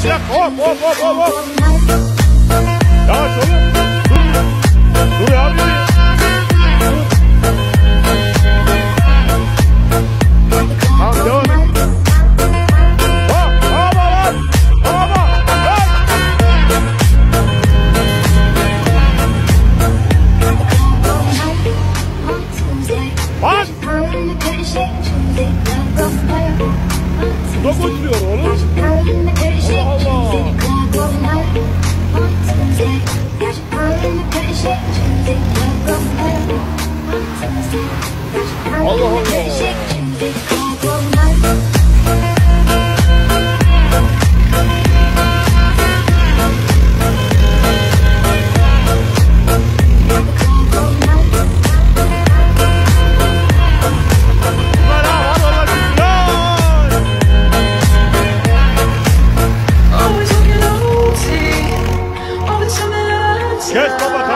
Bir dakika hop. Yavaş oğlum. Dur ya abi. Tamam devam et. Bak! Suda götürüyor oğlum. Allah Allah. Kes baba.